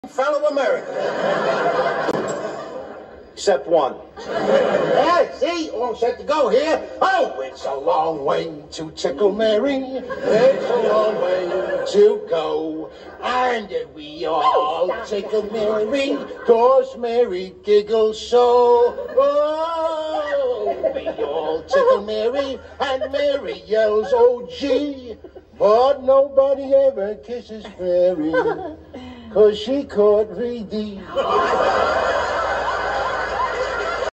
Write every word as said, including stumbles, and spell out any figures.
fellow Americans. Except one. Yeah, see? All set to go here. Oh, it's a long way to Tickle Mary. It's a long way to go. And we all tickle Mary, 'cause Mary giggles so. Oh, we all tickle Mary, and Mary yells, oh, gee. But nobody ever kisses Mary, 'cause she caught V D.